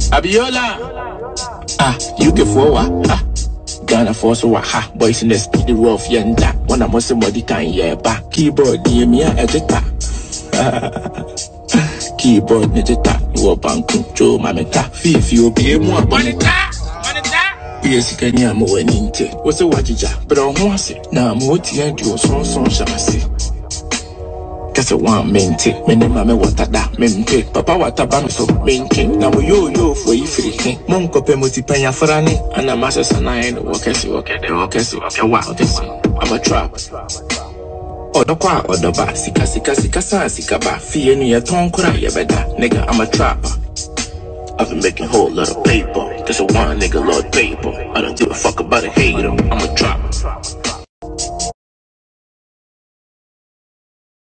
Abiola. You get forward. Ghana force wa ha. Boys in the speedy rough yenda. When I'm somebody can yeah back. Keyboard near me edita. Keyboard edita. You are bank control mameta. Fifi you be more bonita. Yes, can you mo weninte. What's a wajija? But I want it. Now mo tie do so shamasi. Kase one mente, mene mame watada, mente, papa wataba me so mente. Na mo yo for ifiri. Mon kope moti penya farani, ana masa sanae no wakesi wa. I'm a trap. Odokwa odoba, sika ba. Fie no ye ton kura ye beda. Nigga, I'm a trapper. I've been making whole lot of paper. That's a one nigga lot of paper. I don't give a fuck about a hater. I'm a trapper.